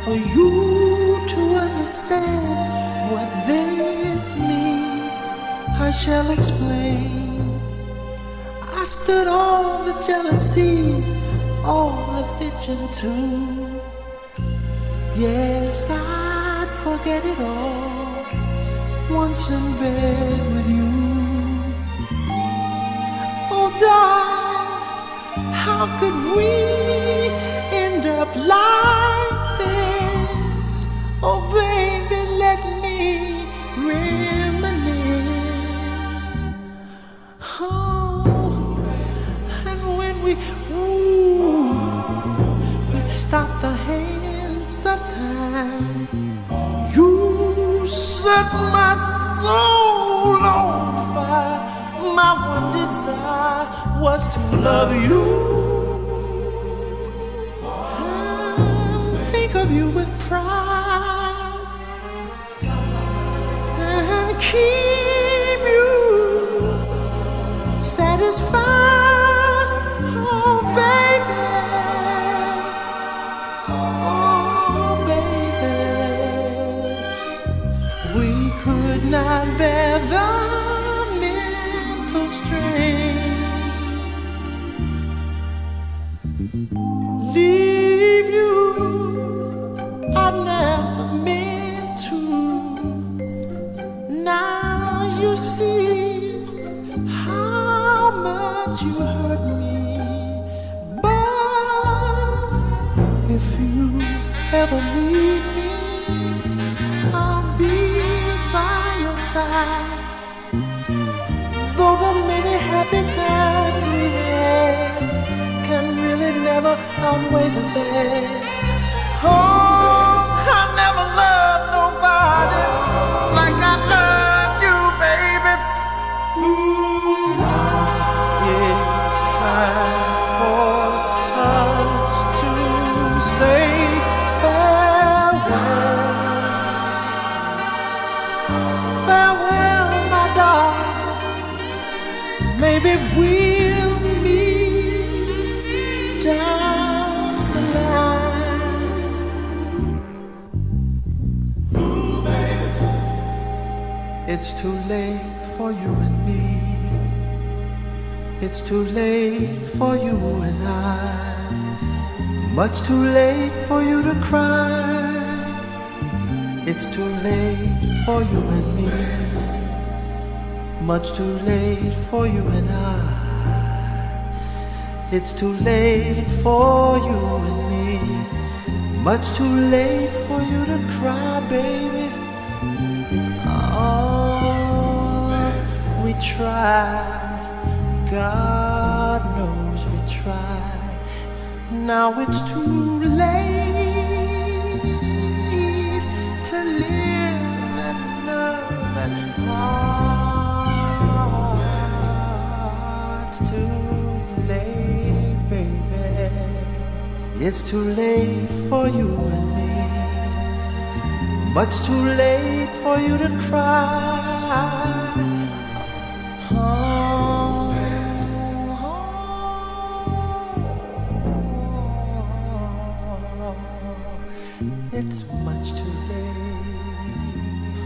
for you to understand what this means. I shall explain. I stood all the jealousy, all the bitching too. Yes, I'd forget it all once in bed with you. Oh darling, how could we end up like this? Oh baby, let me reminisce. Oh, and when we'd stop the hands of time. You set my soul on fire. My one desire was to love you and think of you with pride and keep you satisfied. Oh baby, oh baby, we could not bear the mental strain. Leave you, I never meant to. Now you see how much you hurt me. But if you ever need me, I'll be by your side. Though the many happy times we had can really never outweigh the bad. Oh, I never loved nobody like I loved you, baby. It's time for us to say farewell. Farewell, my darling. Maybe we'll meet down the line. Ooh, baby. It's too late for you and me. It's too late for you and I. Much too late for you to cry. It's too late for you and me. Much too late for you and I. It's too late for you and me. Much too late for you to cry, baby. It's all we tried. God knows we tried. Now it's too late to live and love and it's too late, baby. It's too late for you and me. Much too late for you to cry. It's much too late.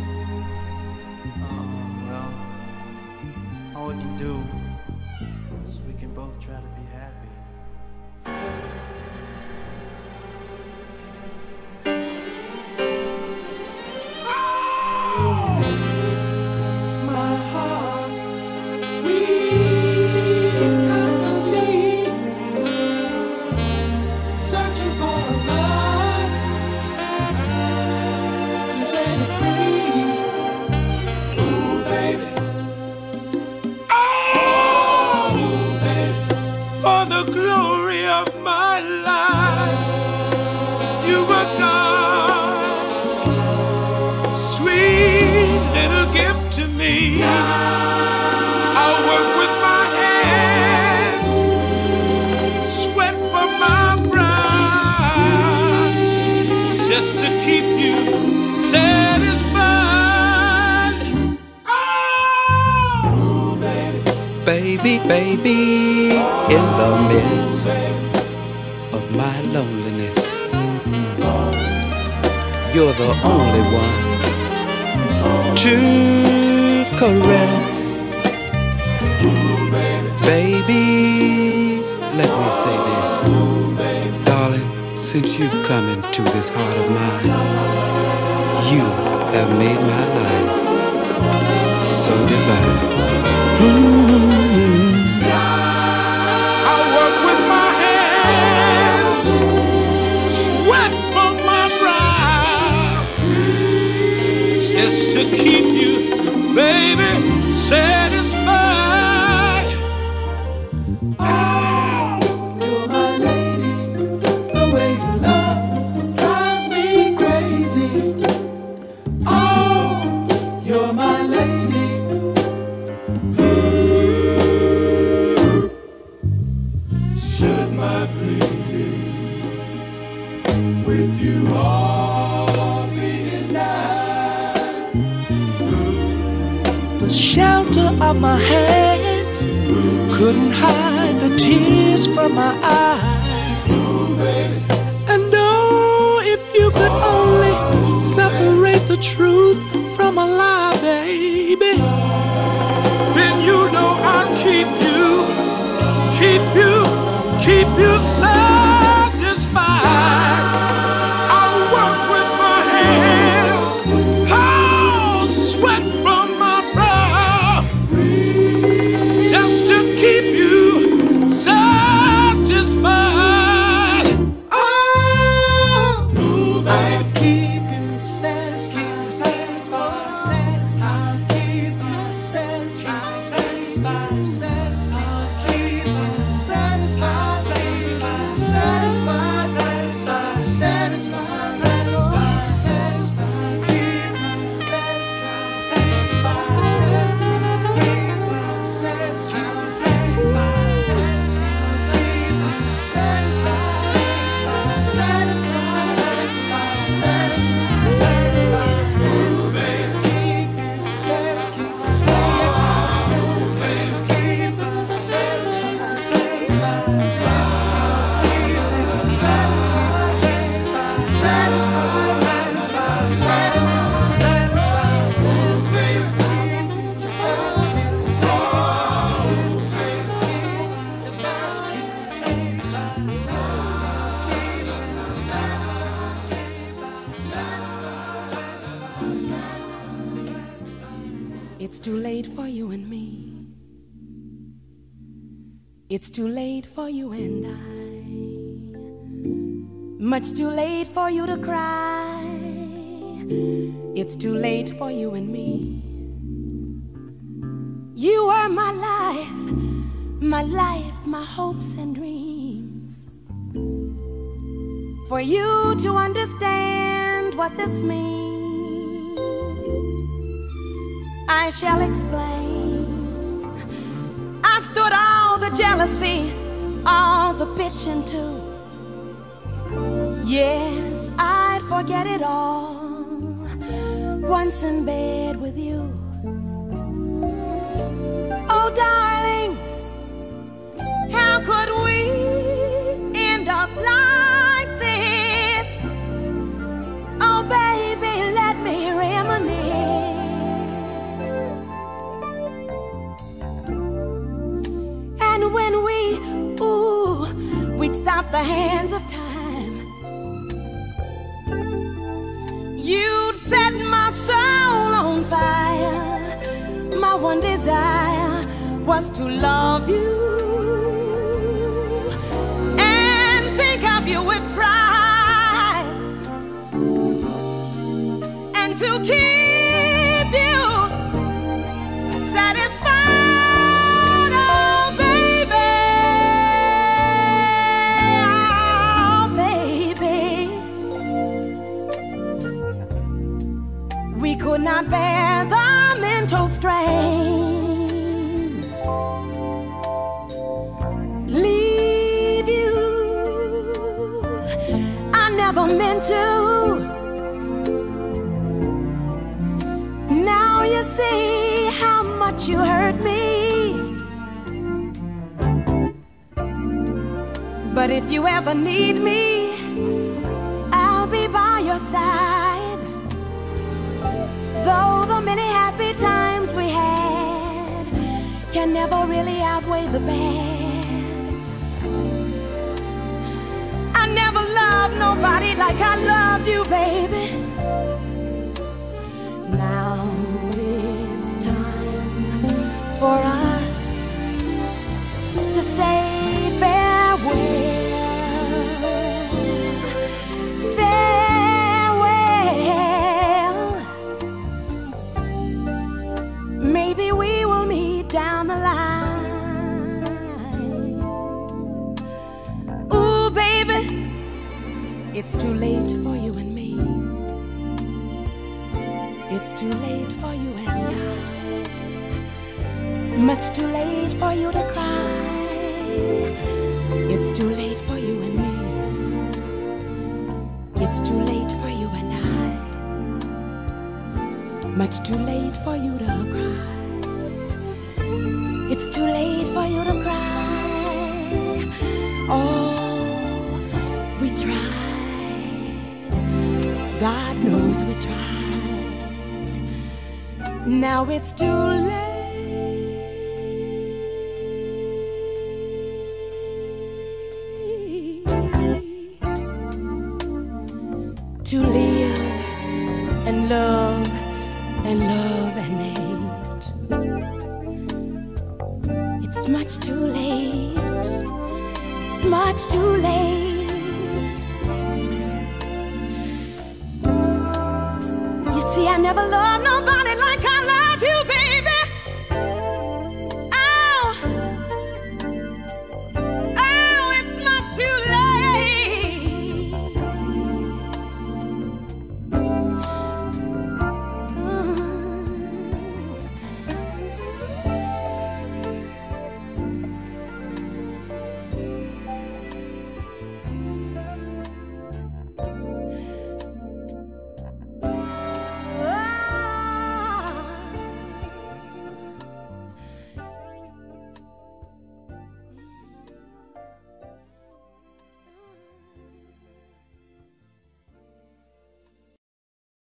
Well, all we can do is we can both try to be happy. My heart, we constantly searching for love to set it free. Ooh, baby. Oh, baby. For the glory of my life, you were God's sweet little gift to me. I'll work with my hands, sweat from my brow, just to keep you satisfied. Oh, baby, baby, in the midst of my loneliness, you're the only one to caress. Baby, let me say this. Darling, since you've come into this heart of mine, you have made my life so divine. I work with my hands, sweat from my brow, just to keep you, baby, satisfied. Oh, you're my lady. The way you love drives me crazy. Oh, you're my lady. Should my pleading with you all be denied? The shelter of my hands couldn't hide the tears from my eyes. And oh, if you could only separate the truth from a lie, baby, then you know I'll keep you satisfied. I'll work with my hands, oh, sweat from my brow, just to keep you satisfied. Oh, I'll keep you satisfied, satisfied, satisfied, satisfied, satisfied, satisfied, satisfied, satisfied, satisfied, It's too late for you and me. It's too late for you and I. Much too late for you to cry. It's too late for you and me. You are my life, my hopes and dreams. For you to understand what this means, I shall explain. I stood all the jealousy, all the bitching too. Yes, I'd forget it all once in bed with you. Oh, darling, how could we end up like this? Oh, baby, let me reminisce. And when we'd stop the hands of time, you'd set my soul on fire. My one desire was to love you and think of you with pride, and to keep you satisfied. Oh, baby, oh, baby, we could not bear the mental strain. Leave you, I never meant to. Now you see how much you hurt me. But if you ever need me, I'll be by your side. Though the many happy times we had can never really outweigh the bad. I never loved nobody like I loved you, baby. Now it's time for us to say farewell. Maybe we will meet down the line. Ooh, baby, it's too late for you and me. It's too late for you and I. Much too late for you to cry. It's too late for you and me. It's too late for you and I. Much too late for you to cry. It's too late for you to cry. Oh, we tried. God knows we tried. Now it's too late to live and love and love and hate. It's much too late. It's much too late. You see, I never loved nobody